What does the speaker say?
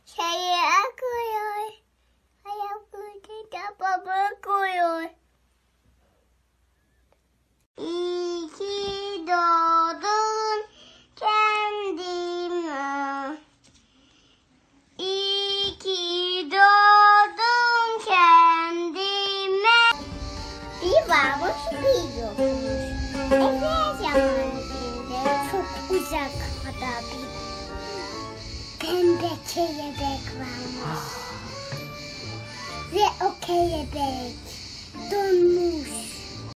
Şeye koyuyor. Ayaklarını da baba koyuyor. İyi ki doğdun kendime. İyi ki doğdun kendime. Bir varmış bir yokmuş. Epey zamanında çok uzakta bir pembe kelebek varmış. Ve o kelebek donmuş.